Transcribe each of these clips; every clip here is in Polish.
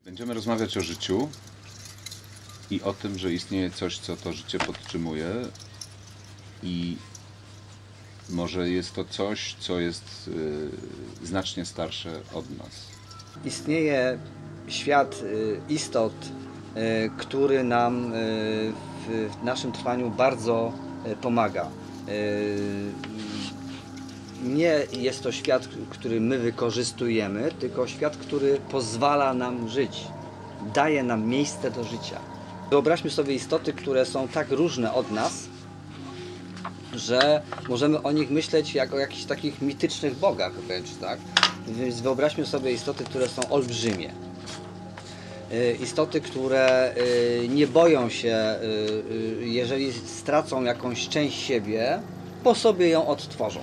Będziemy rozmawiać o życiu i o tym, że istnieje coś, co to życie podtrzymuje i może jest to coś, co jest znacznie starsze od nas. Istnieje świat istot, który nam w naszym trwaniu bardzo pomaga. Nie jest to świat, który my wykorzystujemy, tylko świat, który pozwala nam żyć, daje nam miejsce do życia. Wyobraźmy sobie istoty, które są tak różne od nas, że możemy o nich myśleć jak o jakichś takich mitycznych bogach wręcz, tak? Więc wyobraźmy sobie istoty, które są olbrzymie. Istoty, które nie boją się, jeżeli stracą jakąś część siebie, po sobie ją odtworzą.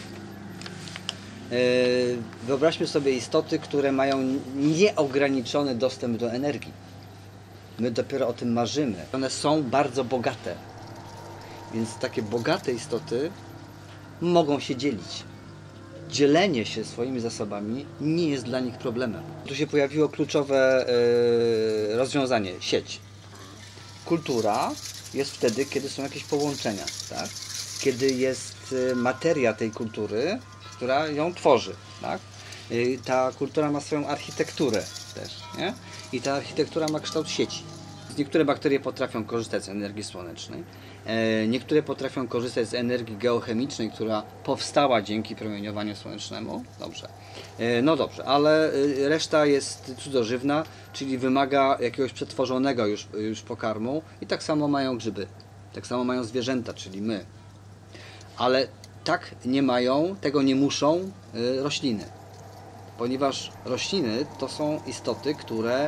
Wyobraźmy sobie istoty, które mają nieograniczony dostęp do energii. My dopiero o tym marzymy. One są bardzo bogate. Więc takie bogate istoty mogą się dzielić. Dzielenie się swoimi zasobami nie jest dla nich problemem. Tu się pojawiło kluczowe rozwiązanie, sieć. Kultura jest wtedy, kiedy są jakieś połączenia, tak? Kiedy jest materia tej kultury, która ją tworzy, tak? Ta kultura ma swoją architekturę też, nie? I ta architektura ma kształt sieci. Niektóre bakterie potrafią korzystać z energii słonecznej, niektóre potrafią korzystać z energii geochemicznej, która powstała dzięki promieniowaniu słonecznemu. Dobrze. No dobrze, ale reszta jest cudzożywna, czyli wymaga jakiegoś przetworzonego już pokarmu i tak samo mają grzyby, tak samo mają zwierzęta, czyli my. Ale tak nie mają, tego nie muszą rośliny, ponieważ rośliny to są istoty, które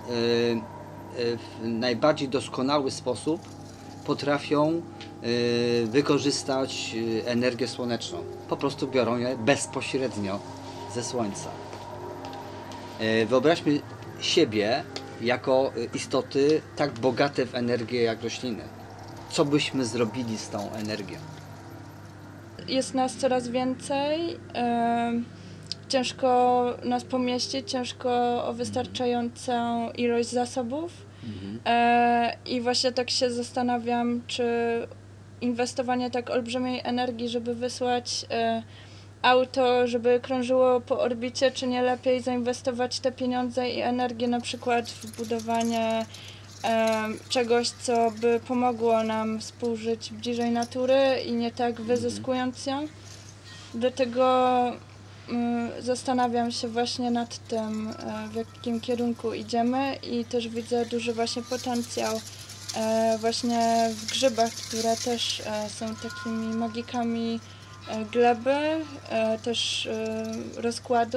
w najbardziej doskonały sposób potrafią wykorzystać energię słoneczną. Po prostu biorą je bezpośrednio ze słońca. Wyobraźmy siebie jako istoty tak bogate w energię jak rośliny. Co byśmy zrobili z tą energią? Jest nas coraz więcej, ciężko nas pomieścić, ciężko o wystarczającą ilość zasobów. I właśnie tak się zastanawiam, czy inwestowanie tak olbrzymiej energii, żeby wysłać auto, żeby krążyło po orbicie, czy nie lepiej zainwestować te pieniądze i energię na przykład w budowanie czegoś, co by pomogło nam współżyć bliżej natury i nie tak wyzyskując ją. Dlatego zastanawiam się właśnie nad tym, w jakim kierunku idziemy i też widzę duży właśnie potencjał właśnie w grzybach, które też są takimi magikami gleby, też rozkładu.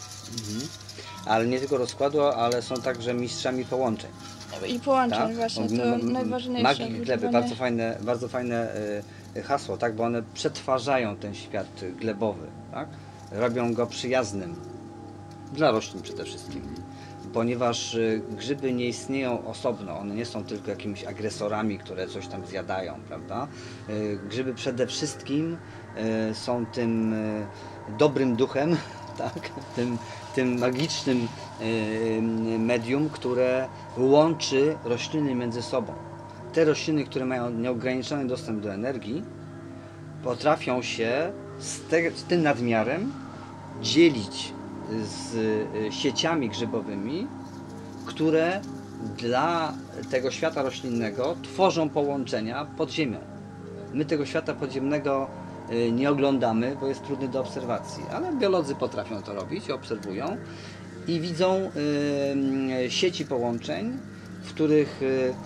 Ale nie tylko rozkładu, ale są także mistrzami połączeń. I połączeń, Tak? właśnie, to najważniejsze. Magik gleby, bardzo fajne hasło, tak? Bo one przetwarzają ten świat glebowy, tak? Robią go przyjaznym dla roślin przede wszystkim, ponieważ grzyby nie istnieją osobno, one nie są tylko jakimiś agresorami, które coś tam zjadają, prawda? Grzyby przede wszystkim są tym dobrym duchem, tak? Tym magicznym medium, które łączy rośliny między sobą. Te rośliny, które mają nieograniczony dostęp do energii, potrafią się z tym nadmiarem dzielić z sieciami grzybowymi, które dla tego świata roślinnego tworzą połączenia pod ziemią. My tego świata podziemnego nie oglądamy, bo jest trudny do obserwacji, ale biolodzy potrafią to robić, obserwują i widzą sieci połączeń, w których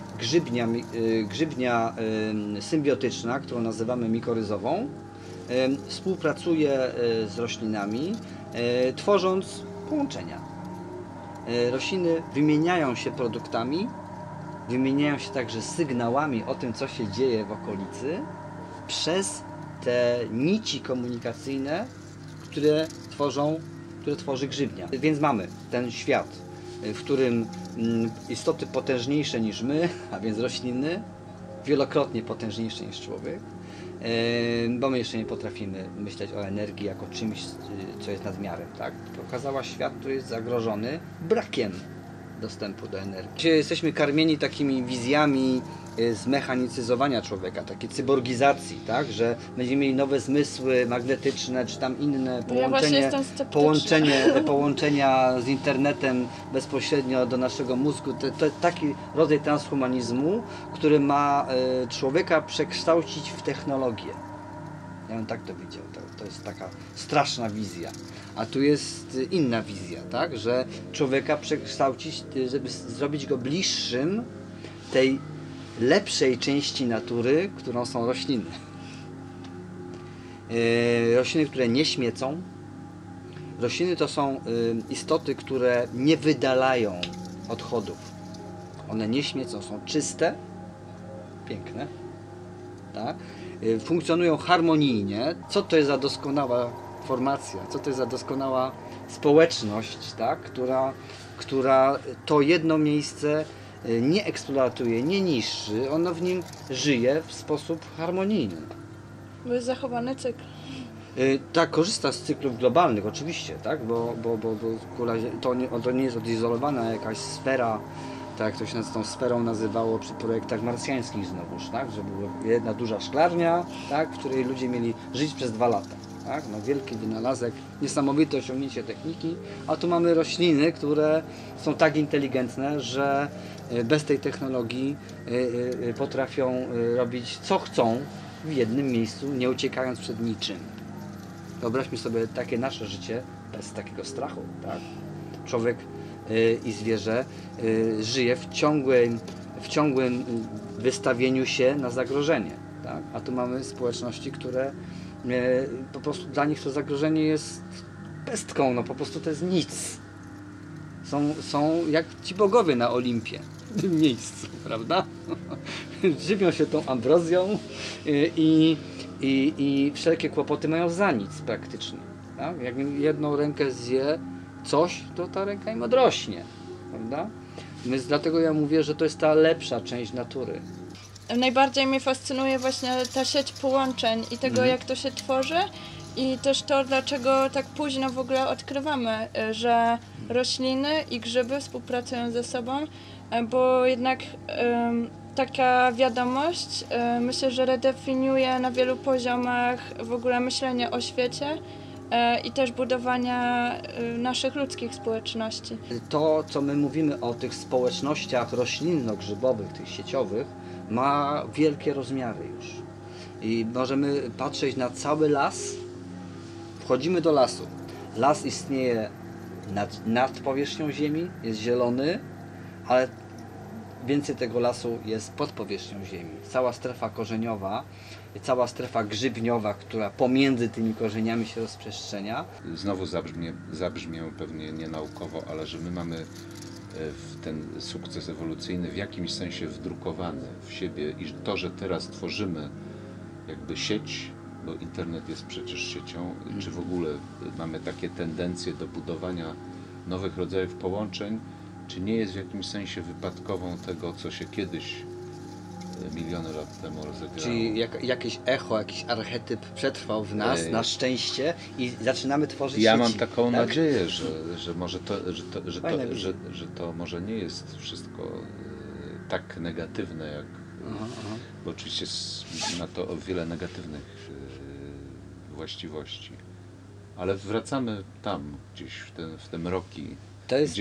grzybnia symbiotyczna, którą nazywamy mikoryzową, współpracuje z roślinami, tworząc połączenia. Rośliny wymieniają się produktami, wymieniają się także sygnałami o tym, co się dzieje w okolicy, przez te nici komunikacyjne, które tworzy grzybnia. Więc mamy ten świat, w którym istoty potężniejsze niż my, a więc rośliny, wielokrotnie potężniejsze niż człowiek, bo my jeszcze nie potrafimy myśleć o energii jako czymś, co jest nadmiarem, tak? Pokazała świat, który jest zagrożony brakiem dostępu do energii. Dzisiaj jesteśmy karmieni takimi wizjami zmechanicyzowania człowieka, takiej cyborgizacji, tak? Że będziemy mieli nowe zmysły magnetyczne, czy tam inne połączenia z internetem bezpośrednio do naszego mózgu. To taki rodzaj transhumanizmu, który ma człowieka przekształcić w technologię. Ja bym tak to widział. To jest taka straszna wizja. A tu jest inna wizja, tak? Że człowieka przekształcić, żeby zrobić go bliższym tej lepszej części natury, którą są rośliny. Rośliny, które nie śmiecą. Rośliny to są istoty, które nie wydalają odchodów. One nie śmiecą, są czyste, piękne, tak? Funkcjonują harmonijnie. Co to jest za doskonała formacja, co to jest za doskonała społeczność, tak? która to jedno miejsce nie eksploatuje, nie niszczy, ono w nim żyje w sposób harmonijny. Bo jest zachowany cykl. Tak, korzysta z cyklów globalnych oczywiście, tak? Bo to nie jest odizolowana jakaś sfera, tak jak to się tą sferą nazywało przy projektach marsjańskich znowuż, tak? Że była jedna duża szklarnia, tak? W której ludzie mieli żyć przez 2 lata. Tak? No, wielki wynalazek, niesamowite osiągnięcie techniki, a tu mamy rośliny, które są tak inteligentne, że bez tej technologii potrafią robić co chcą w jednym miejscu, nie uciekając przed niczym. Wyobraźmy sobie takie nasze życie bez takiego strachu. Tak? Człowiek i zwierzę żyje w ciągłym wystawieniu się na zagrożenie. Tak? A tu mamy społeczności, które po prostu dla nich to zagrożenie jest pestką, no po prostu to jest nic. Są jak ci bogowie na Olimpie, w tym miejscu, prawda? Żywią się tą ambrozją i wszelkie kłopoty mają za nic praktycznie. Tak? Jak jedną rękę zje coś, to ta ręka im odrośnie, prawda? Więc dlatego ja mówię, że to jest ta lepsza część natury. Najbardziej mnie fascynuje właśnie ta sieć połączeń i tego, jak to się tworzy i też to, dlaczego tak późno w ogóle odkrywamy, że rośliny i grzyby współpracują ze sobą, bo jednak taka wiadomość myślę, że redefiniuje na wielu poziomach w ogóle myślenie o świecie i też budowania naszych ludzkich społeczności. To, co my mówimy o tych społecznościach roślinno-grzybowych, tych sieciowych, ma wielkie rozmiary już. I możemy patrzeć na cały las. Wchodzimy do lasu. Las istnieje nad powierzchnią ziemi, jest zielony, ale więcej tego lasu jest pod powierzchnią ziemi. Cała strefa korzeniowa, cała strefa grzybniowa, która pomiędzy tymi korzeniami się rozprzestrzenia. Znowu zabrzmię pewnie nienaukowo, ale że my mamy ten sukces ewolucyjny w jakimś sensie wdrukowany w siebie i to, że teraz tworzymy jakby sieć, bo internet jest przecież siecią, czy w ogóle mamy takie tendencje do budowania nowych rodzajów połączeń, czy nie jest w jakimś sensie wypadkową tego, co się kiedyś miliony lat temu rozegrało. Czyli jakieś echo, jakiś archetyp przetrwał w nas, na szczęście, i zaczynamy tworzyć Ja sieci, mam taką tak? nadzieję, że może że to może nie jest wszystko tak negatywne, jak bo oczywiście ma to o wiele negatywnych właściwości. Ale wracamy tam, gdzieś w te mroki. To jest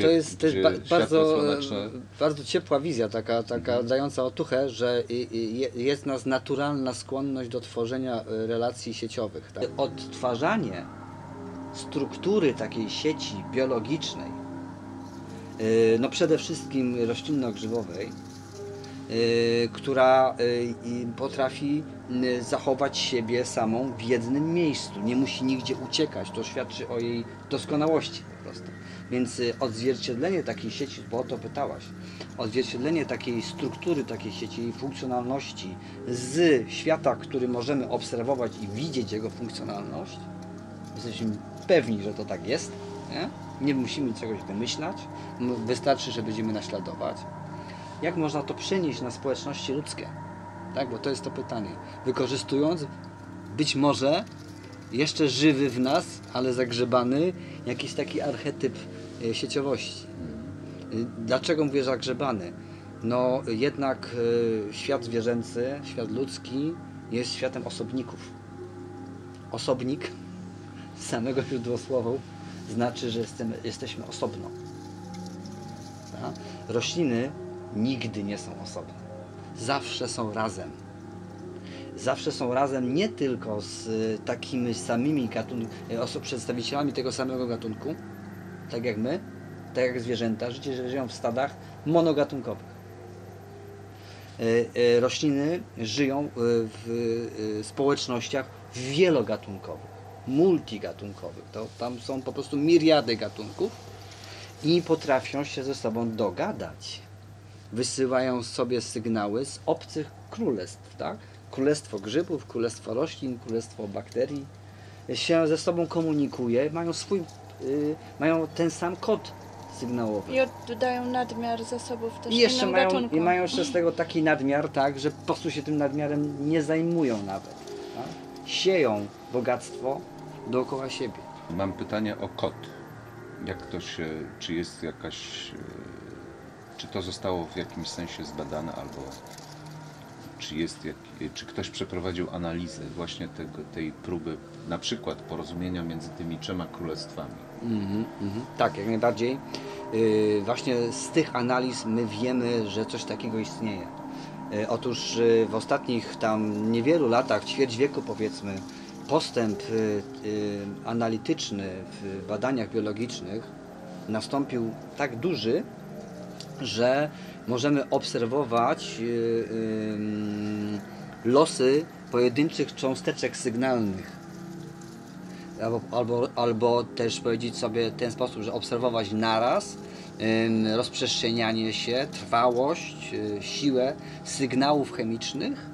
bardzo ciepła wizja, taka dająca otuchę, że jest w nas naturalna skłonność do tworzenia relacji sieciowych. Tak? Odtwarzanie struktury takiej sieci biologicznej, no przede wszystkim roślinno-grzybowej, która potrafi zachować siebie samą w jednym miejscu, nie musi nigdzie uciekać, to świadczy o jej doskonałości po prostu. Więc odzwierciedlenie takiej sieci, bo o to pytałaś, odzwierciedlenie takiej struktury, takiej sieci, jej funkcjonalności z świata, który możemy obserwować i widzieć jego funkcjonalność, jesteśmy pewni, że to tak jest, nie musimy czegoś wymyślać, wystarczy, że będziemy naśladować. Jak można to przenieść na społeczności ludzkie? Tak, bo to jest to pytanie. Wykorzystując być może jeszcze żywy w nas, ale zagrzebany jakiś taki archetyp sieciowości. Dlaczego mówię zagrzebany? No jednak świat zwierzęcy, świat ludzki jest światem osobników. Osobnik z samego źródłosłowu znaczy, że jesteśmy osobno. Tak? Rośliny nigdy nie są osobne. Zawsze są razem. Zawsze są razem nie tylko z takimi samymi przedstawicielami tego samego gatunku, tak jak my, tak jak zwierzęta, żyją w stadach monogatunkowych. Rośliny żyją w społecznościach wielogatunkowych, multigatunkowych. Tam są po prostu miriady gatunków i potrafią się ze sobą dogadać. Wysyłają sobie sygnały z obcych królestw, tak? Królestwo grzybów, królestwo roślin, królestwo bakterii się ze sobą komunikuje, mają ten sam kod sygnałowy. I oddają nadmiar zasobów też I jeszcze innym mają, gatunkom. mają jeszcze z tego taki nadmiar, tak, że po prostu się tym nadmiarem nie zajmują nawet. Tak? Sieją bogactwo dookoła siebie. Mam pytanie o kod. Jak to się, czy jest jakaś, czy to zostało w jakimś sensie zbadane, albo czy ktoś przeprowadził analizę właśnie tej próby, na przykład porozumienia między tymi 3 królestwami? Tak, jak najbardziej. Właśnie z tych analiz my wiemy, że coś takiego istnieje. Otóż w ostatnich tam niewielu latach, ćwierć wieku powiedzmy, postęp analityczny w badaniach biologicznych nastąpił tak duży, że możemy obserwować losy pojedynczych cząsteczek sygnalnych. Albo też powiedzieć sobie w ten sposób, że obserwować naraz rozprzestrzenianie się, trwałość, siłę sygnałów chemicznych,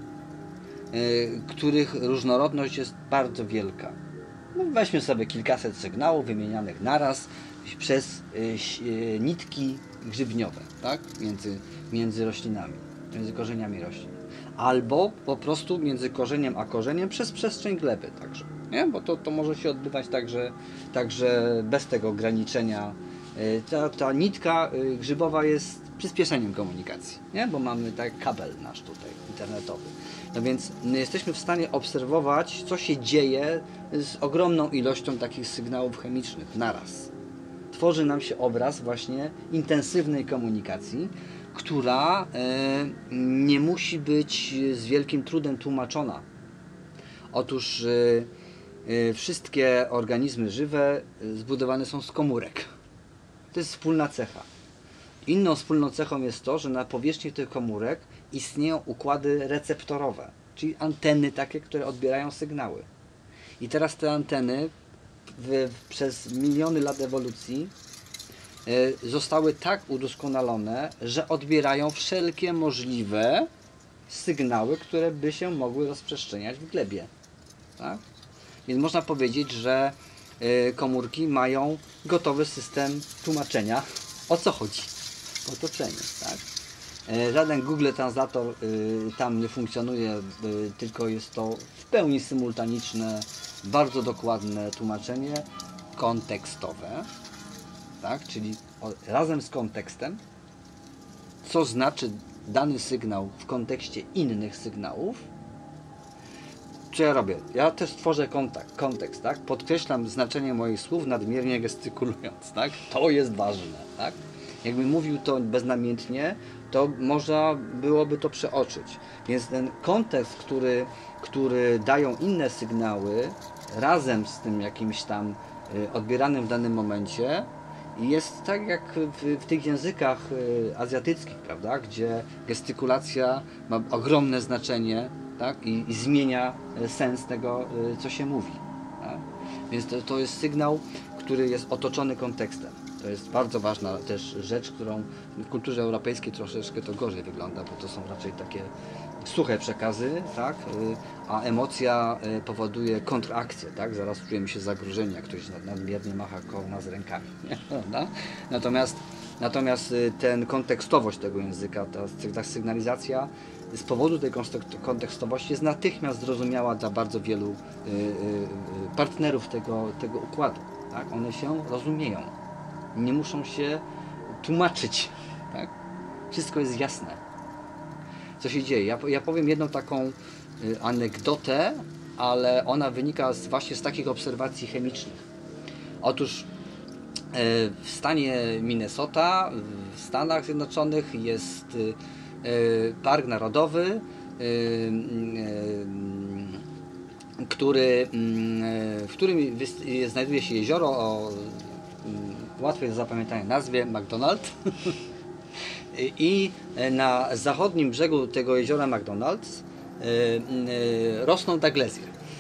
których różnorodność jest bardzo wielka. No weźmy sobie kilkaset sygnałów wymienianych naraz przez nitki grzybniowe, tak? między roślinami, między korzeniami roślin. Albo po prostu między korzeniem a korzeniem przez przestrzeń gleby także. Nie? Bo to może się odbywać także bez tego ograniczenia. Ta nitka grzybowa jest przyspieszeniem komunikacji, nie? Bo mamy tak kabel nasz tutaj internetowy. No więc jesteśmy w stanie obserwować, co się dzieje z ogromną ilością takich sygnałów chemicznych naraz. Tworzy nam się obraz właśnie intensywnej komunikacji, która nie musi być z wielkim trudem tłumaczona. Otóż wszystkie organizmy żywe zbudowane są z komórek. To jest wspólna cecha. Inną wspólną cechą jest to, że na powierzchni tych komórek istnieją układy receptorowe, czyli anteny takie, które odbierają sygnały. I teraz te anteny przez miliony lat ewolucji zostały tak udoskonalone, że odbierają wszelkie możliwe sygnały, które by się mogły rozprzestrzeniać w glebie. Tak? Więc można powiedzieć, że komórki mają gotowy system tłumaczenia, o co chodzi w otoczeniu. Tak? Żaden Google Translator tam nie funkcjonuje, tylko jest to w pełni symultaniczne, bardzo dokładne tłumaczenie kontekstowe, tak? Czyli razem z kontekstem, co znaczy dany sygnał w kontekście innych sygnałów. Co ja robię? Ja też tworzę kontekst, tak? Podkreślam znaczenie moich słów nadmiernie gestykulując, tak? To jest ważne, tak? Jakbym mówił to beznamiętnie, to można byłoby to przeoczyć. Więc ten kontekst, który dają inne sygnały, razem z tym jakimś tam odbieranym w danym momencie, jest tak jak w tych językach azjatyckich, prawda? Gdzie gestykulacja ma ogromne znaczenie, tak? I zmienia sens tego, co się mówi. Tak? Więc to jest sygnał, który jest otoczony kontekstem. To jest bardzo ważna też rzecz, którą w kulturze europejskiej troszeczkę to gorzej wygląda, bo to są raczej takie suche przekazy, tak? A emocja powoduje kontrakcję, tak? Zaraz czujemy się zagrożeni, jak ktoś nadmiernie macha koło nas rękami. Nie? Natomiast ten kontekstowość tego języka, ta sygnalizacja z powodu tej kontekstowości jest natychmiast zrozumiała dla bardzo wielu partnerów tego układu. Tak? One się rozumieją. Nie muszą się tłumaczyć. Tak? Wszystko jest jasne. Co się dzieje? Ja powiem jedną taką anegdotę, ale ona wynika właśnie z takich obserwacji chemicznych. Otóż w stanie Minnesota, w Stanach Zjednoczonych jest park narodowy, w którym znajduje się jezioro o łatwej do zapamiętania nazwie McDonald. I na zachodnim brzegu tego jeziora McDonald's rosną daglezje,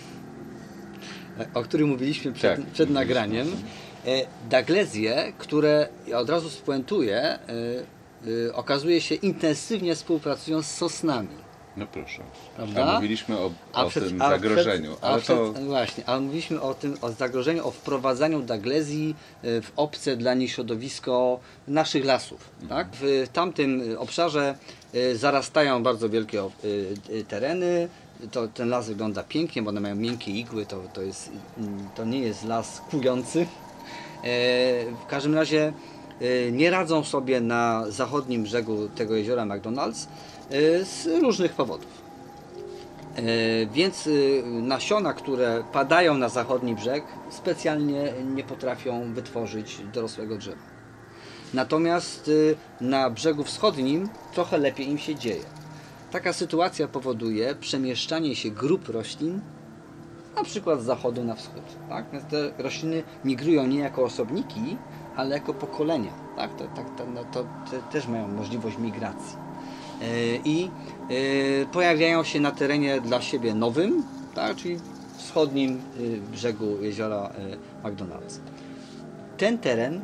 o których mówiliśmy przed nagraniem. Daglezje, które, od razu spuentuję, okazuje się intensywnie współpracują z sosnami. No proszę. Prawda? A mówiliśmy o tym zagrożeniu. Ale mówiliśmy o zagrożeniu, o wprowadzaniu daglezji w obce dla nich środowisko naszych lasów. Tak? W tamtym obszarze zarastają bardzo wielkie tereny. Ten las wygląda pięknie, bo one mają miękkie igły, to nie jest las kłujący. W każdym razie nie radzą sobie na zachodnim brzegu tego jeziora McDonald's z różnych powodów. Więc nasiona, które padają na zachodni brzeg, specjalnie nie potrafią wytworzyć dorosłego drzewa. Natomiast na brzegu wschodnim trochę lepiej im się dzieje. Taka sytuacja powoduje przemieszczanie się grup roślin, na przykład z zachodu na wschód. Tak? Więc te rośliny migrują nie jako osobniki, ale jako pokolenia. Tak? To też mają możliwość migracji. I pojawiają się na terenie dla siebie nowym, tak? Czyli wschodnim brzegu jeziora McDonald's. Ten teren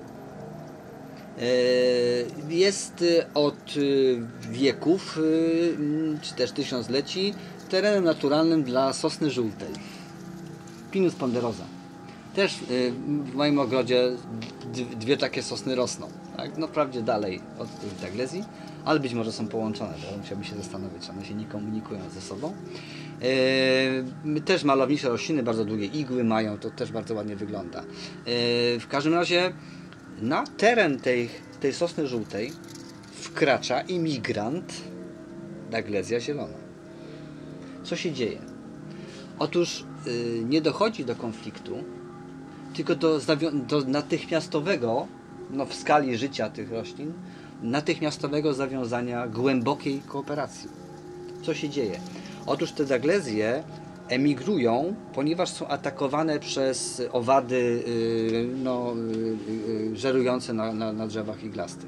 jest od wieków, czy też tysiącleci, terenem naturalnym dla sosny żółtej. Pinus ponderosa. Też w moim ogrodzie dwie takie sosny rosną. Tak? No wprawdzie dalej od tych daglezji, ale być może są połączone, bo musiałbym się zastanowić, czy one się nie komunikują ze sobą. Też malownicze rośliny, bardzo długie igły mają, to też bardzo ładnie wygląda. W każdym razie na teren tej sosny żółtej wkracza imigrant daglezja zielona. Co się dzieje? Otóż nie dochodzi do konfliktu, tylko do natychmiastowego, w skali życia tych roślin, natychmiastowego zawiązania głębokiej kooperacji. Co się dzieje? Otóż te daglezje emigrują, ponieważ są atakowane przez owady żerujące na drzewach iglastych,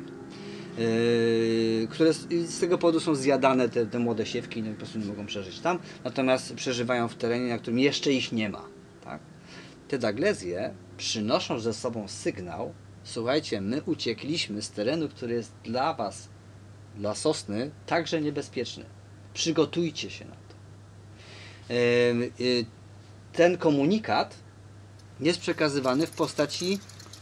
które z tego powodu są zjadane, te młode siewki, no i po prostu nie mogą przeżyć tam, natomiast przeżywają w terenie, na którym jeszcze ich nie ma. Tak? Te daglezje przynoszą ze sobą sygnał: słuchajcie, my uciekliśmy z terenu, który jest dla was, dla sosny, także niebezpieczny. Przygotujcie się na to. Ten komunikat jest przekazywany w postaci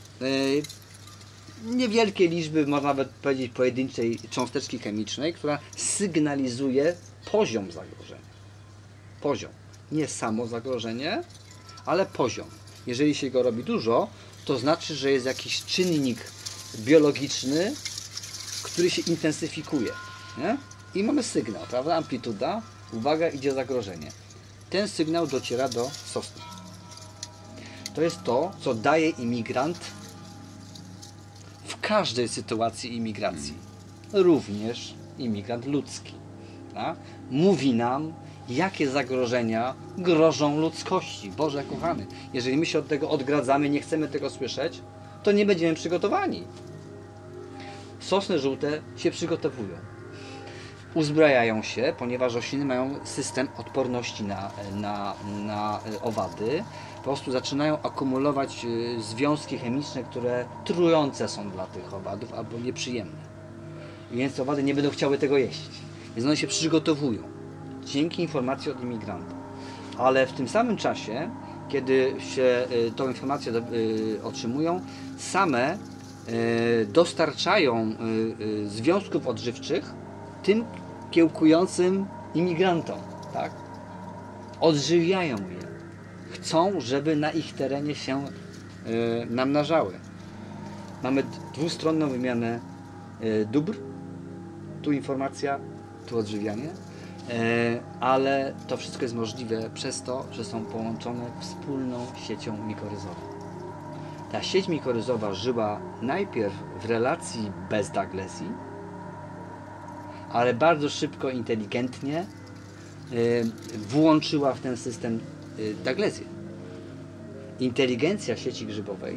niewielkiej liczby, można nawet powiedzieć pojedynczej cząsteczki chemicznej, która sygnalizuje poziom zagrożenia. Poziom. Nie samo zagrożenie, ale poziom. Jeżeli się go robi dużo, to znaczy, że jest jakiś czynnik biologiczny, który się intensyfikuje. Nie? I mamy sygnał, prawda? Amplituda, uwaga, idzie zagrożenie. Ten sygnał dociera do sosny. To jest to, co daje imigrant w każdej sytuacji imigracji. Również imigrant ludzki. Tak? Mówi nam, jakie zagrożenia grożą ludzkości. Boże kochany, jeżeli my się od tego odgradzamy, nie chcemy tego słyszeć, to nie będziemy przygotowani. Sosny żółte się przygotowują. Uzbrajają się, ponieważ rośliny mają system odporności na owady. Po prostu zaczynają akumulować związki chemiczne, które trujące są dla tych owadów albo nieprzyjemne. Więc owady nie będą chciały tego jeść. Więc one się przygotowują dzięki informacji od imigranta. Ale w tym samym czasie, kiedy się tą informację otrzymują, same dostarczają związków odżywczych tym kiełkującym imigrantom. Tak? Odżywiają je. Chcą, żeby na ich terenie się namnażały. Mamy dwustronną wymianę dóbr, tu informacja, tu odżywianie, ale to wszystko jest możliwe przez to, że są połączone wspólną siecią mikoryzową. Ta sieć mikoryzowa żyła najpierw w relacji bez daglesji, ale bardzo szybko, inteligentnie włączyła w ten system daglesję. Inteligencja sieci grzybowej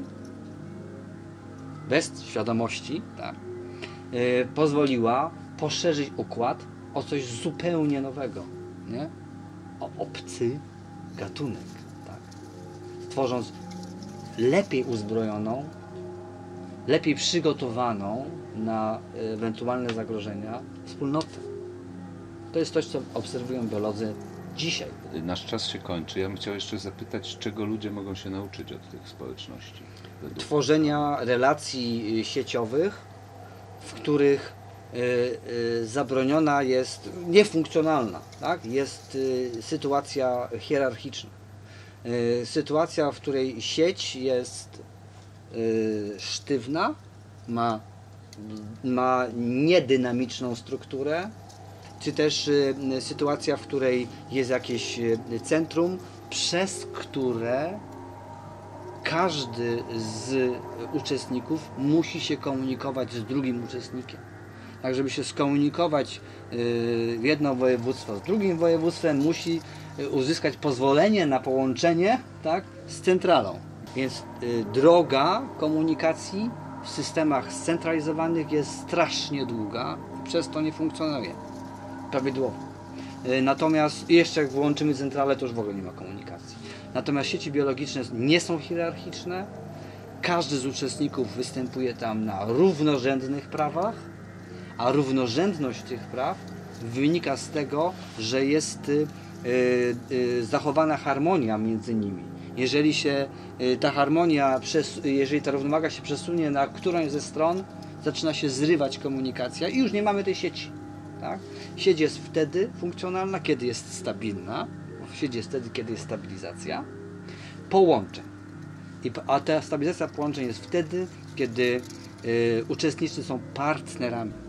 bez świadomości, tak, pozwoliła poszerzyć układ o coś zupełnie nowego, nie? O obcy gatunek, tak? Tworząc lepiej uzbrojoną, lepiej przygotowaną na ewentualne zagrożenia wspólnotę. To jest coś, co obserwują biolodzy dzisiaj. Nasz czas się kończy. Ja bym chciał jeszcze zapytać, czego ludzie mogą się nauczyć od tych społeczności? Tworzenia relacji sieciowych, w których zabroniona jest, niefunkcjonalna, tak? Jest sytuacja hierarchiczna. Sytuacja, w której sieć jest sztywna, ma niedynamiczną strukturę, czy też sytuacja, w której jest jakieś centrum, przez które każdy z uczestników musi się komunikować z drugim uczestnikiem. Tak, żeby się skomunikować jedno województwo z drugim województwem, musi uzyskać pozwolenie na połączenie, tak, z centralą. Więc droga komunikacji w systemach scentralizowanych jest strasznie długa, przez to nie funkcjonuje prawidłowo. Natomiast jeszcze jak włączymy centralę, to już w ogóle nie ma komunikacji. Natomiast sieci biologiczne nie są hierarchiczne. Każdy z uczestników występuje tam na równorzędnych prawach, a równorzędność tych praw wynika z tego, że jest zachowana harmonia między nimi. Jeżeli się ta harmonia, jeżeli ta równowaga się przesunie na którąś ze stron, zaczyna się zrywać komunikacja i już nie mamy tej sieci. Tak? Sieć jest wtedy funkcjonalna, kiedy jest stabilna. Sieć jest wtedy, kiedy jest stabilizacja połączeń. A ta stabilizacja połączeń jest wtedy, kiedy uczestnicy są partnerami.